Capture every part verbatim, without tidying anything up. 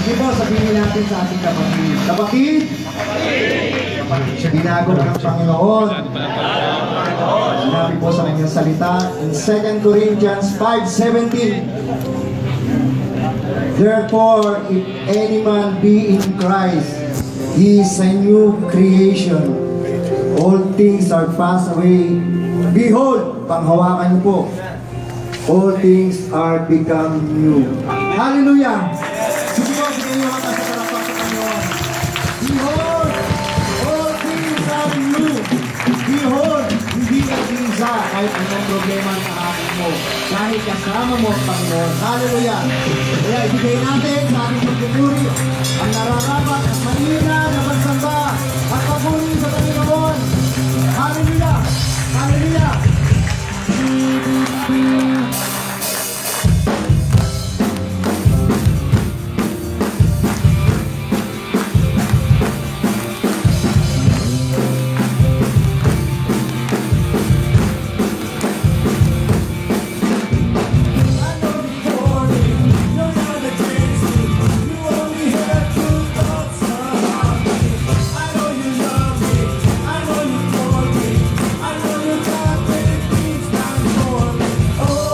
Sige po, sabihin natin sa ating kapatid. Kapatid? Kapatid. Binago ng Panginoon. Sinabi po sa kanyang salita in Second Corinthians five seventeen. Therefore, if any man be in Christ, he is a new creation. All things are passed away. Behold, panghawakan niyo po. All things are become new. Hallelujah! Sige po, bigyan niyo mata sa karapat sa Panginoon. Behold, all things are new. Behold, hindi ka bisa kahit anong problema sa akin mo. Dahil kasama mo ang Panginoon. Hallelujah! Kaya ibigay natin sa ating pagpupuri ang nararapat at mahina na pagsamba at papuri sa Panginoon. Hallelujah! Hallelujah! Oh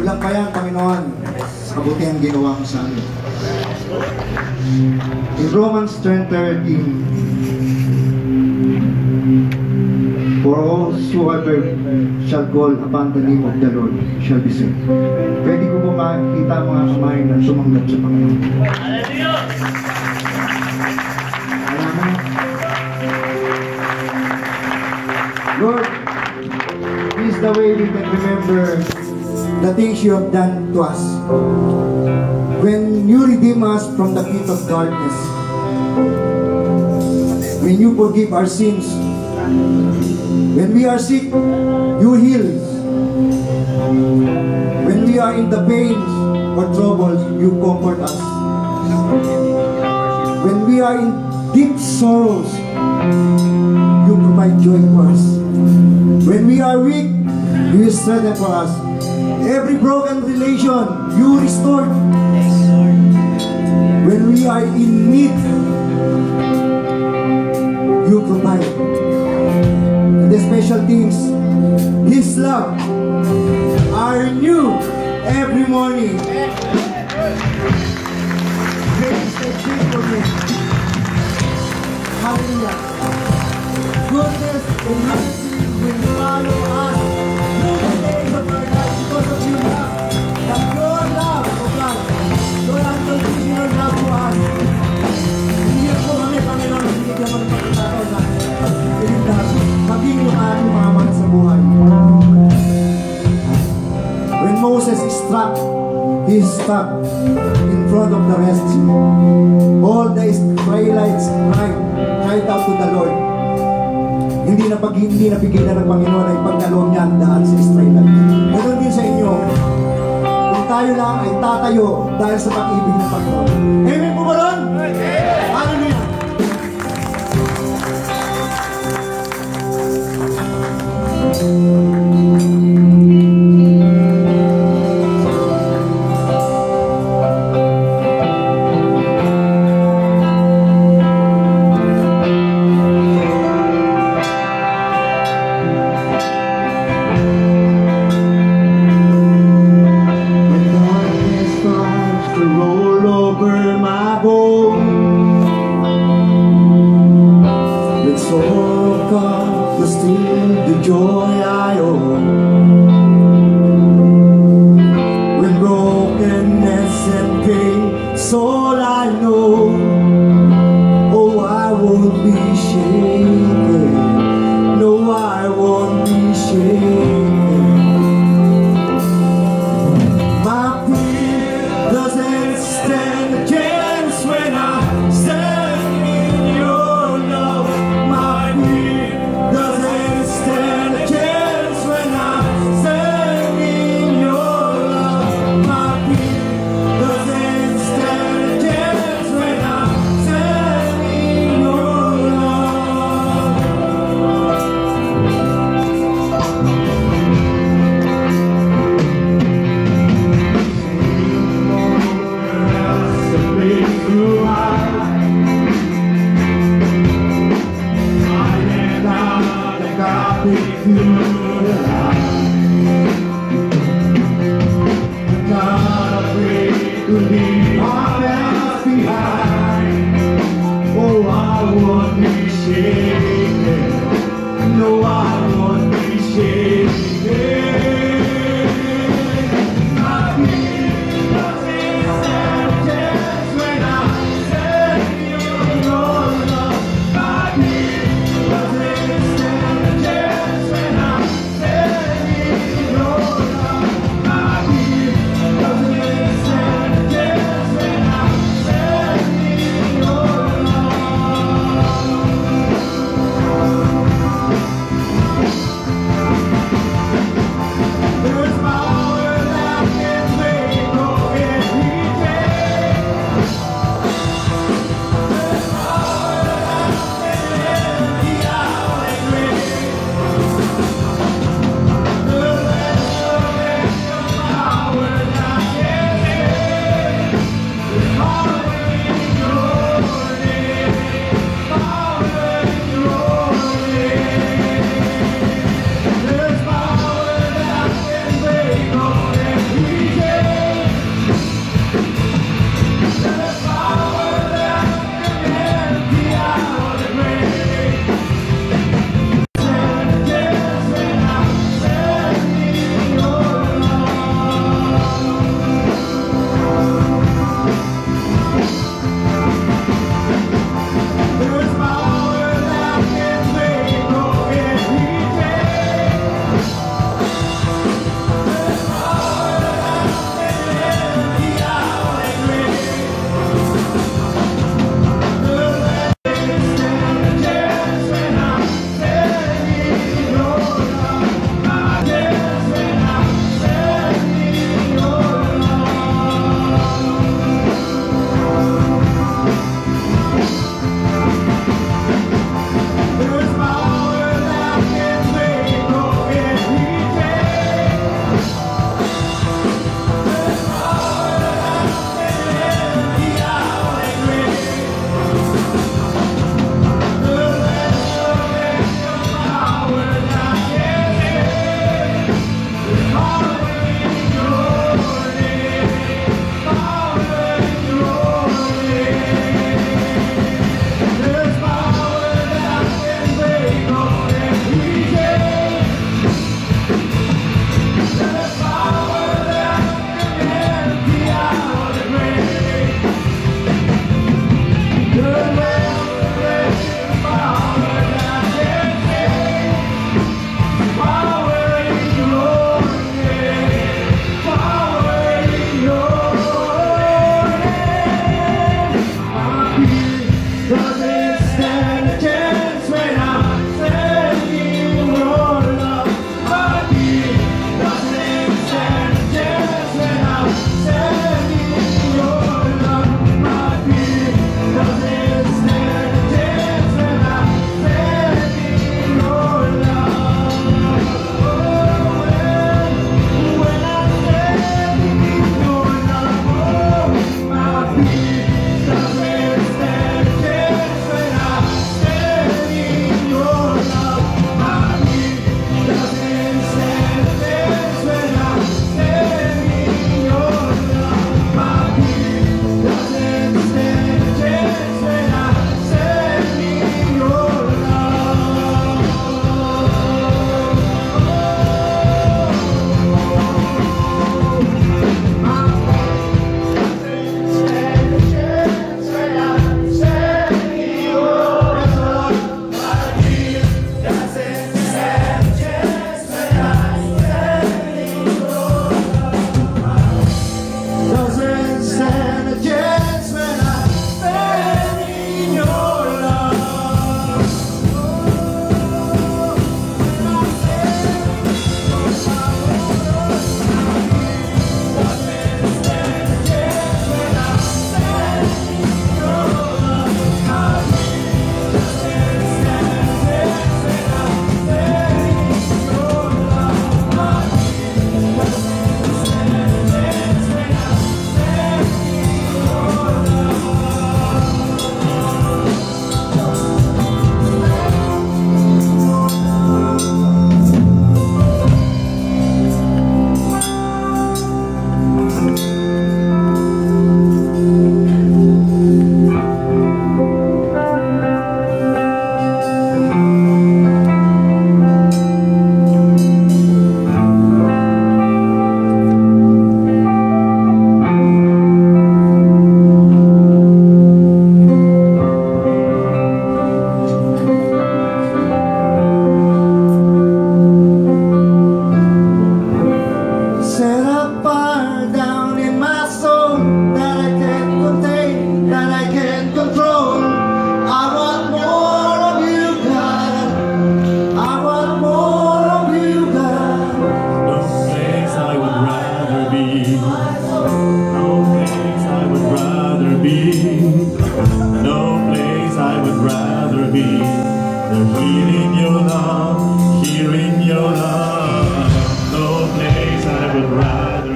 Kulang pa yan, Panginoon, sa kabutihan ginawa ko sa amin. In Romans ten thirteen, for all whoever shall call upon the name of the Lord shall be saved. Pwede ko po makikita mga kamay na sumanggap sa Panginoon. Alam mo, Lord, this is the way we can remember the things you have done to us. When you redeem us from the pit of darkness, when you forgive our sins, when we are sick, you heal. When we are in the pains or troubles, you comfort us. When we are in deep sorrows, you provide joy for us. When we are weak, you strengthen for us. Every broken relation, you restore. When we are in need, you provide. And the special things, His love are new every morning. Great is thy faithfulness. Hallelujah. Goodness and mercy will follow us through the days of our life because of your love. The pure love of God. Your unconditional love to us. Hindi po kami, Panginoon, hindi ka man pagkatao na iligtas. Maging yung ating mga man sa buhay. When Moses is struck, he is stuck in front of the Red Sea. All the Israelites cried, cried out to the Lord. Hindi na pag hindi napigilan ng Panginoon ay pagkaloob niya ang daan sa Israelites. Ganoon din sa inyo. Kung tayo lang ay tatayo dahil sa pag-ibig ng Panginoon. Amen po ba ron? Hallelujah! Yeah.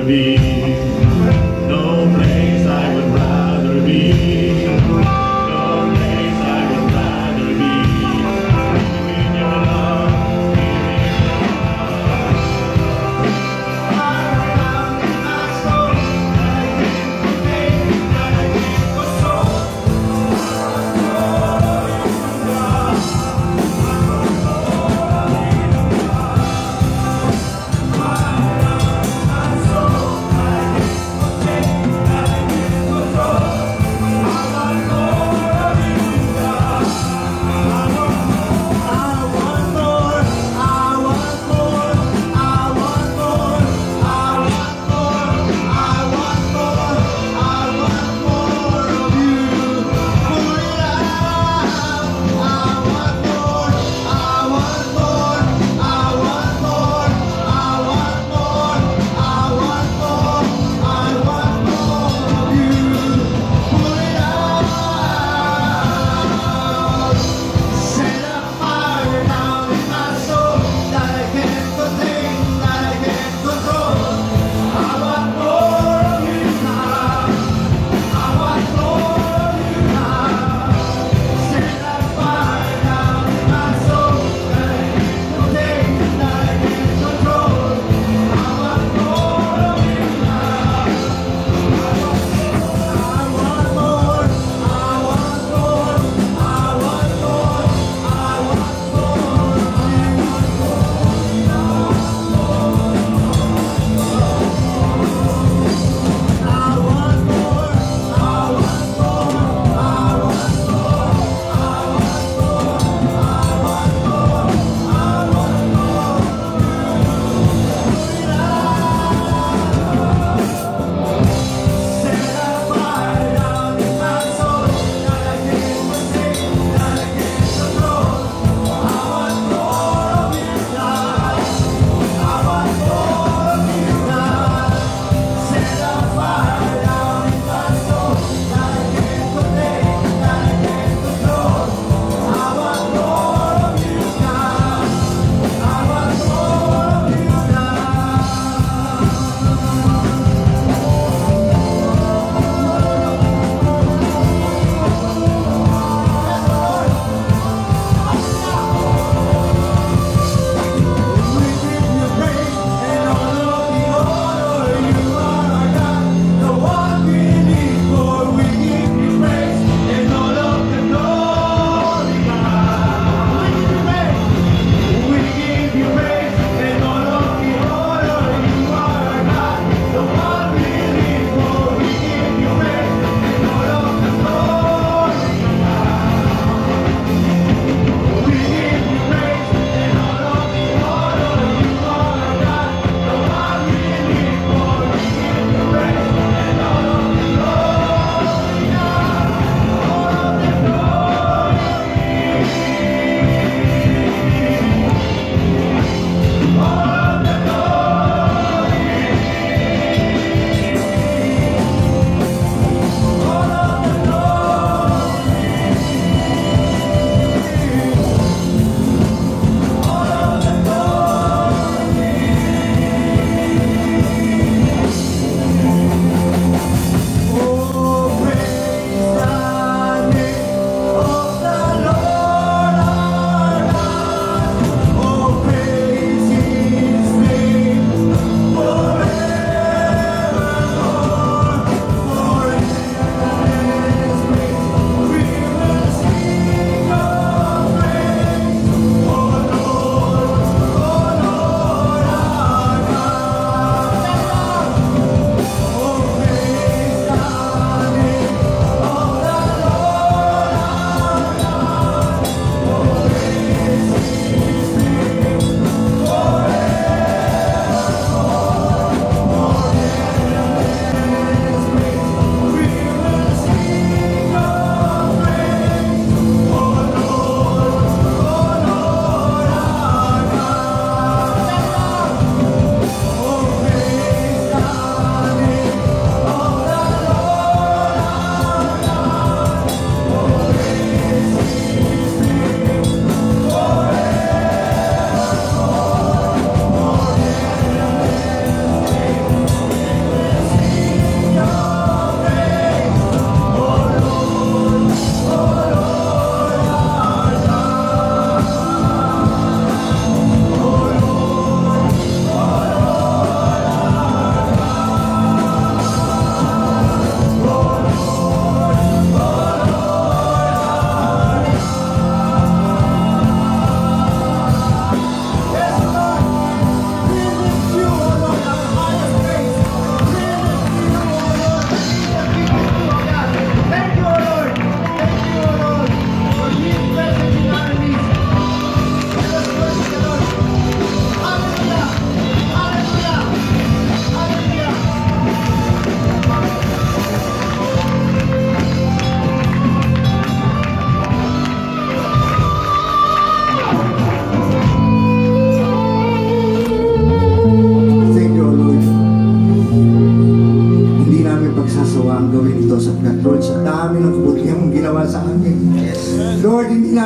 rather be. No place I would rather be. No place I would rather be. In your love,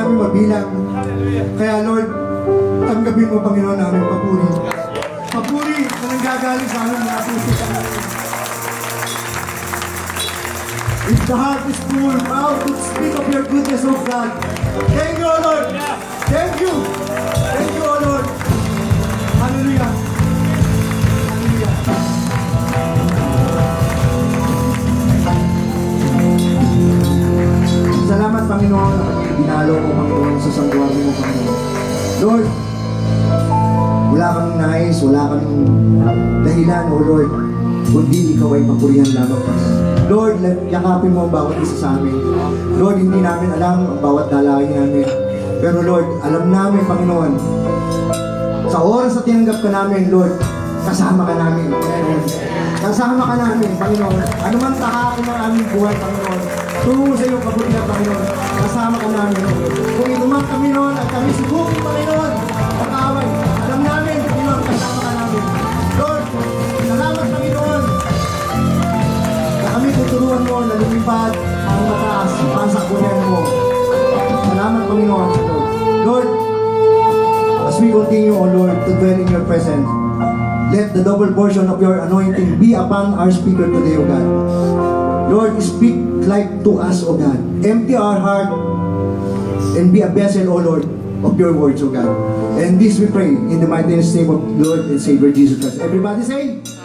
namin mabilang. Kaya Lord, tanggapin mo, Panginoon, namin papuri. Papuri na nanggagaling sa aming mga puso. If the heart is full, mouth would speak of your goodness, O God. Thank you, O Lord. Thank you. Thank you, O Lord. Hallelujah. Hallelujah. Salamat, Panginoon, na binalo ko, Panginoon, sa santuario mo, Panginoon. Lord, wala kang nais, wala kang dahilan, O Lord, kundi ikaw ay papurihan lamang. Lord, yakapin mo ang bawat isa sa amin. Lord, hindi namin alam ang bawat dalangin namin. Pero Lord, alam namin, Panginoon, sa oras na tinanggap ka namin, Lord, kasama ka namin, Panginoon. Kasama ka namin, Panginoon. Ano man tahakin ng aming buhay, Panginoon. Tungo sa iyong kabutihan, Panginoon. Kasama ka namin, Lord. Kung inuman kami noon at kami subukin, Panginoon, ang away, alam namin, Panginoon, kasama ka namin. Lord, salamat, Panginoon, na kami tuturuan mo na lumipad ang mataas, pansakbunan mo. Salamat, Panginoon, Lord. Lord, as we continue, O Lord, to dwell in your presence, let the double portion of your anointing be upon our speaker today, O God. Lord, speak life to us, O God. Empty our heart and be a vessel, O Lord, of your words, O God. And this we pray in the mighty name of Lord and Savior Jesus Christ. Everybody say,